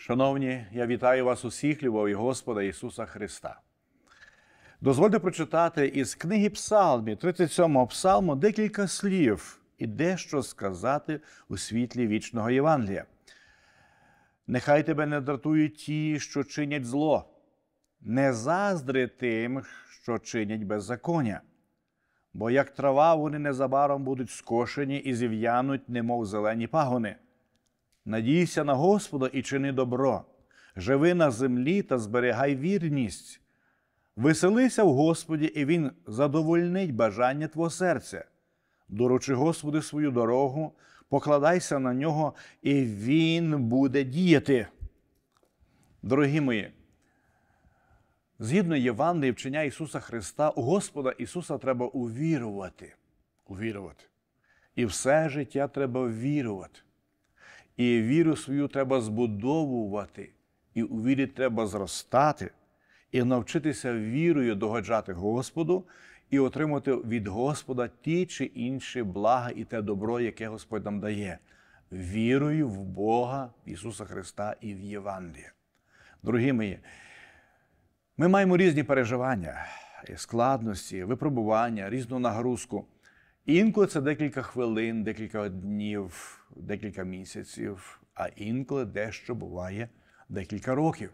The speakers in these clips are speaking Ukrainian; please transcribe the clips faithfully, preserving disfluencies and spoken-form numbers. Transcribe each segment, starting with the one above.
Шановні, я вітаю вас усіх, любов'ю Господа Ісуса Христа. Дозвольте прочитати із книги Псалмів, тридцять сьомого псалму, декілька слів і дещо сказати у світлі вічного Євангелія. «Нехай тебе не дратують ті, що чинять зло, не заздри тим, що чинять беззаконня. Бо як трава вони незабаром будуть скошені і зів'януть, немов зелені пагони. Надійся на Господа і чини добро, живи на землі та зберігай вірність. Веселися в Господі, і Він задовольнить бажання твого серця. Доручи Господу свою дорогу, покладайся на Нього, і Він буде діяти». Дорогі мої, згідно Євангелії вчення Ісуса Христа, у Господа Ісуса треба увірувати. Увірувати. І все життя треба вірувати. І віру свою треба збудовувати, і у вірі треба зростати, і навчитися вірою догоджати Господу, і отримати від Господа ті чи інші блага і те добро, яке Господь нам дає. Вірою в Бога, Ісуса Христа і в Євангеліє. Дорогі мої, ми маємо різні переживання, складності, випробування, різну нагрузку. Інколи це декілька хвилин, декілька днів, декілька місяців, а інколи дещо буває декілька років.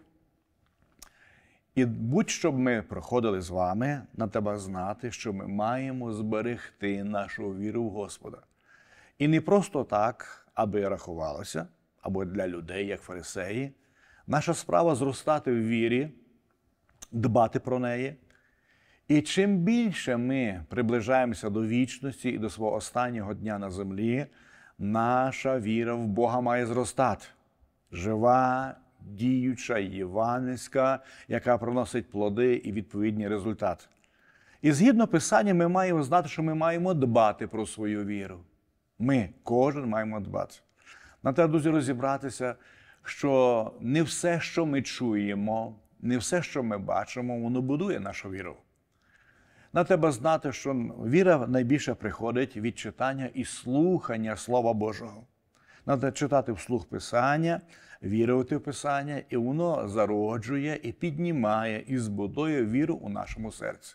І будь-що б ми проходили з вами, нам треба знати, що ми маємо зберегти нашу віру в Господа. І не просто так, аби рахувалося, або для людей, як фарисеї. Наша справа зростати в вірі, дбати про неї. І чим більше ми приближаємося до вічності і до свого останнього дня на землі, наша віра в Бога має зростати. Жива, діюча, євангельська, яка приносить плоди і відповідні результати. І згідно Писання ми маємо знати, що ми маємо дбати про свою віру. Ми, кожен, маємо дбати. Нам треба, друзі, розібратися, що не все, що ми чуємо, не все, що ми бачимо, воно будує нашу віру. Нам треба знати, що віра найбільше приходить від читання і слухання Слова Божого. Треба читати вслух Писання, вірувати в Писання, і воно зароджує, і піднімає, і збудує віру у нашому серці.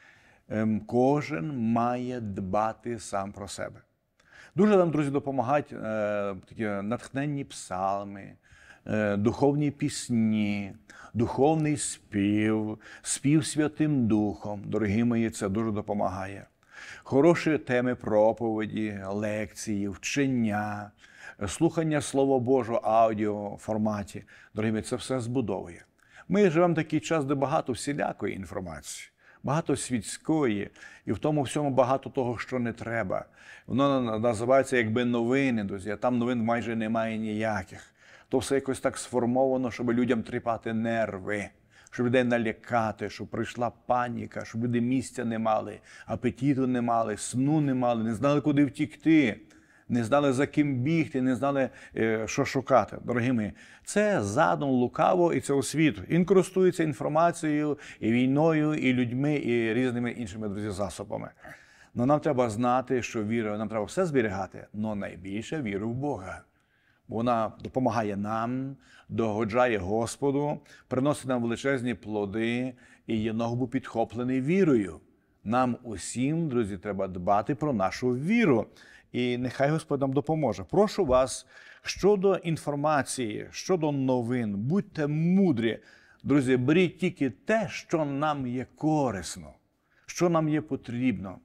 Кожен має дбати сам про себе. Дуже нам, друзі, допомагають е, такі натхненні псалми, е, духовні пісні, духовний спів, спів Святим Духом. Дорогі мої, це дуже допомагає. Хороші теми проповіді, лекції, вчення, слухання Слова Божого в аудіоформаті. Дорогі мої, це все збудовує. Ми живемо в такий час, де багато всілякої інформації, багато світської, і в тому всьому багато того, що не треба. Воно називається якби новини, друзі, а там новин майже немає ніяких. То все якось так сформовано, щоб людям тріпати нерви, щоб людей налякати, щоб прийшла паніка, щоб люди місця не мали, апетиту не мали, сну не мали, не знали, куди втікти, не знали, за ким бігти, не знали, що шукати. Дорогі мої, це задум лукаво і цього світу. Він користується інформацією, і війною, і людьми, і різними іншими, друзі, засобами. Но нам треба знати, що віра, нам треба все зберігати, але найбільше віру в Бога. Вона допомагає нам, догоджає Господу, приносить нам величезні плоди і є ногу підхоплений вірою. Нам усім, друзі, треба дбати про нашу віру. І нехай Господь нам допоможе. Прошу вас, щодо інформації, щодо новин, будьте мудрі. Друзі, беріть тільки те, що нам є корисно, що нам є потрібно.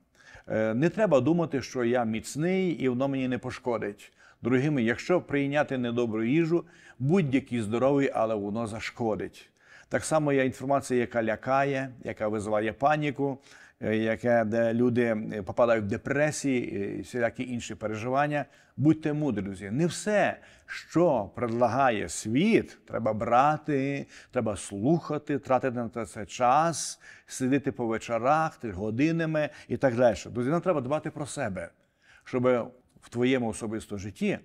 Не треба думати, що я міцний і воно мені не пошкодить. Дорогі мої, якщо прийняти недобру їжу, будь-який здоровий, але воно зашкодить. Так само є інформація, яка лякає, яка визиває паніку, яке, де люди попадають в депресії і всілякі інші переживання. Будьте мудрі, друзі. Не все, що предлагає світ, треба брати, треба слухати, тратити на це час, сидіти по вечорах, годинами і так далі. Друзі, нам треба дбати про себе, щоб в твоєму особистому житті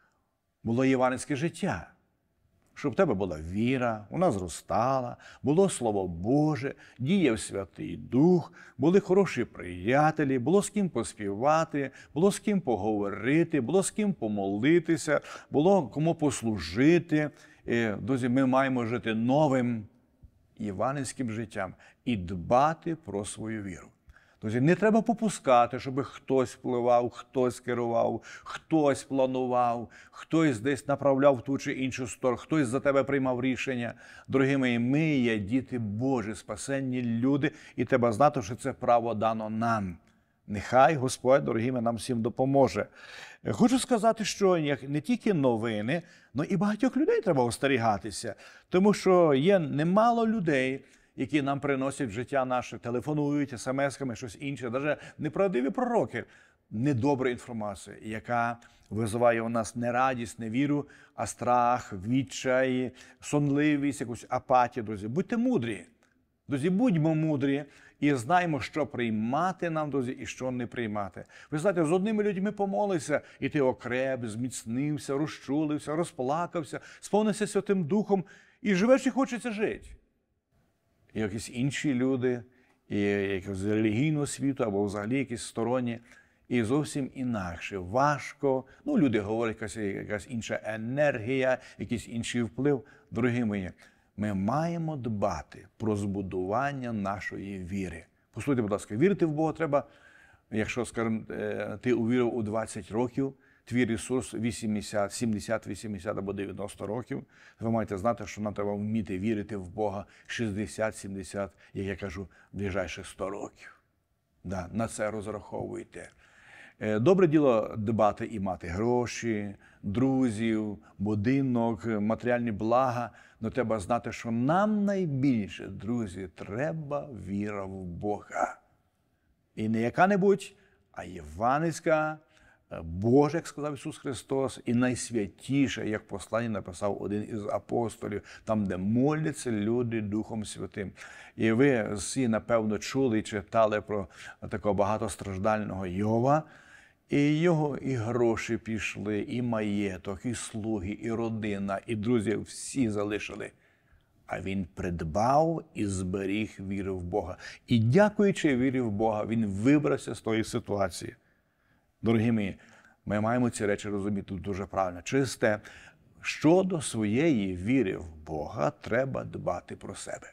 було євангельське життя. Щоб в тебе була віра, вона зростала, було Слово Боже, діяв Святий Дух, були хороші приятелі, було з ким поспівати, було з ким поговорити, було з ким помолитися, було кому послужити. І, друзі, ми маємо жити новим євангельським життям і дбати про свою віру. Друзі, не треба попускати, щоб хтось впливав, хтось керував, хтось планував, хтось десь направляв в ту чи іншу сторону, хтось за тебе приймав рішення. Дорогі мої, ми є діти Божі, спасенні люди, і треба знати, що це право дано нам. Нехай Господь, дорогі мої, нам всім допоможе. Хочу сказати, що не тільки новини, але і багатьох людей треба остерігатися, тому що є немало людей, які нам приносять в життя наше, телефонують, смс-ками, щось інше, навіть неправдиві пророки, недобра інформація, яка визиває у нас не радість, не віру, а страх, відчай, сонливість, якусь апатію, друзі. Будьте мудрі, друзі, будьмо мудрі і знаємо, що приймати нам, друзі, і що не приймати. Ви знаєте, з одними людьми помолися, і ти окреп, зміцнився, розчулився, розплакався, сповнився Святим Духом, і живеш і хочеться жити. І якісь інші люди, і якось з релігійного світу, або взагалі якісь сторонні, і зовсім інакше, важко. Ну, люди говорять, якась, якась інша енергія, якийсь інший вплив. Дорогі мої, ми маємо дбати про збудування нашої віри. Послухайте, будь ласка, вірити в Бога треба, якщо, скажімо, ти увірив у двадцять років, твій ресурс вісімдесят, сімдесят, вісімдесят або дев'яносто років, ви маєте знати, що нам треба вміти вірити в Бога шістдесят, сімдесят, як я кажу, ближайших сто років. Да, на це розраховуйте. Добре діло дбати і мати гроші, друзів, будинок, матеріальні блага, але треба знати, що нам найбільше, друзі, треба віра в Бога. І не яка-небудь, а євангельська, Боже, як сказав Ісус Христос, і найсвятіше, як послання написав один із апостолів, там, де моляться люди Духом Святим. І ви всі, напевно, чули і читали про такого багатостраждального Йова, і його і гроші пішли, і маєток, і слуги, і родина, і друзі всі залишили. А він придбав і зберіг віру в Бога. І дякуючи вірі в Бога, він вибрався з тої ситуації. Дорогі мої, ми маємо ці речі розуміти дуже правильно. Через те, щодо своєї віри в Бога, треба дбати про себе.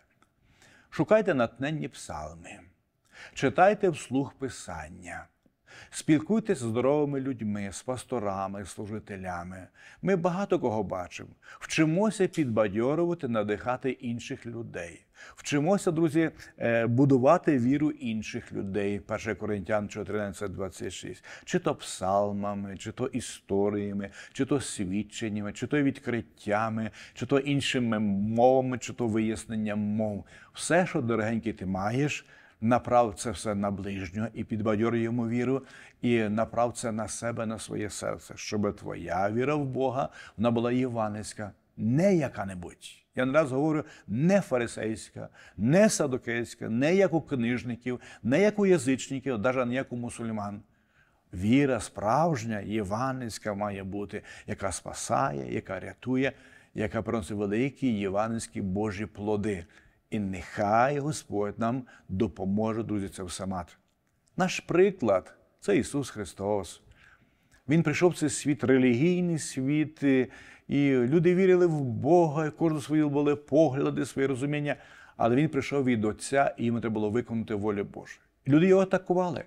Шукайте натхненні псалми, читайте вслух Писання, спілкуйтесь з здоровими людьми, з пасторами, з служителями. Ми багато кого бачимо. Вчимося підбадьорувати, надихати інших людей. Вчимося, друзі, будувати віру інших людей. перше Коринтян чотирнадцять двадцять шість. Чи то псалмами, чи то історіями, чи то свідченнями, чи то відкриттями, чи то іншими мовами, чи то виясненням мов. Все, що, дорогенький, ти маєш, направ це все на ближнього і підбадьорюй йому віру, і направ це на себе, на своє серце, щоб твоя віра в Бога, вона була євангельська, не яка-небудь. Я не раз говорю, не фарисейська, не садокейська, не як у книжників, не як у язичників, навіть не як у мусульман. Віра справжня, євангельська має бути, яка спасає, яка рятує, яка приносить великі євангельські Божі плоди. І нехай Господь нам допоможе, друзі, це все мати. Наш приклад – це Ісус Христос. Він прийшов в цей світ, релігійний світ, і люди вірили в Бога, і кожен свої були погляди, свої розуміння, але Він прийшов від Отця, і йому треба було виконати волю Божу. І люди його атакували.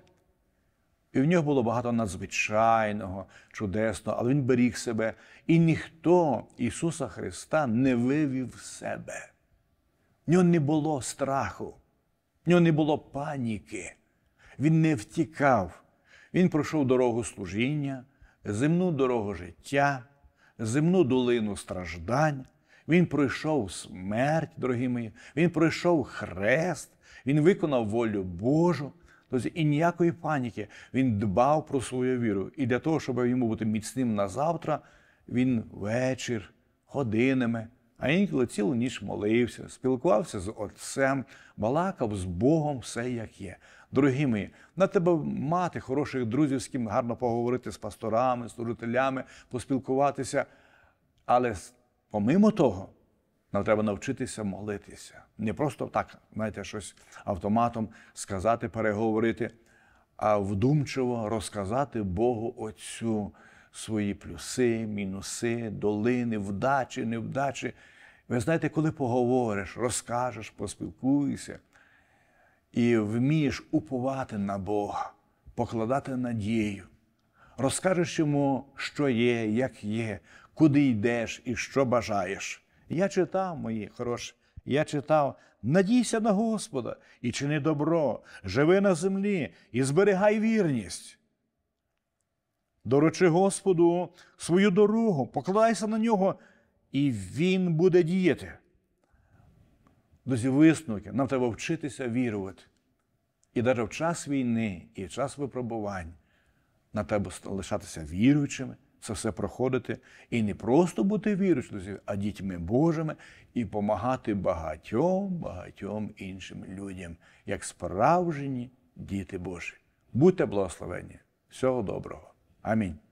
І в нього було багато надзвичайного, чудесного, але Він беріг себе. І ніхто Ісуса Христа не вивів себе. В нього не було страху, в нього не було паніки, він не втікав. Він пройшов дорогу служіння, земну дорогу життя, земну долину страждань. Він пройшов смерть, дорогі мої, він пройшов хрест, він виконав волю Божу. Тобто, і ніякої паніки. Він дбав про свою віру. І для того, щоб йому бути міцним на завтра, він вечір, годинами, а інколи цілу ніч молився, спілкувався з Отцем, балакав з Богом все як є. Дорогі мої, на тебе мати хороших друзів, з ким гарно поговорити, з пасторами, служителями, поспілкуватися. Але помимо того, нам треба навчитися молитися. Не просто так, знаєте, щось автоматом сказати, переговорити, а вдумчиво розказати Богу Отцю свої плюси, мінуси, долини, вдачі, невдачі. Ви знаєте, коли поговориш, розкажеш, поспілкуєшся і вмієш уповати на Бога, покладати надію, розкажеш йому, що є, як є, куди йдеш і що бажаєш. Я читав, мої хороші, я читав, надійся на Господа і чини добро, живи на землі і зберігай вірність. Доручи Господу свою дорогу, покладайся на нього, і Він буде діяти. Друзі, висновки, нам треба вчитися вірувати. І навіть в час війни, і в час випробувань нам треба лишатися віруючими, це все проходити. І не просто бути віруючими, а дітьми Божими і допомагати багатьом, багатьом іншим людям, як справжні діти Божі. Будьте благословені. Всього доброго. Амінь.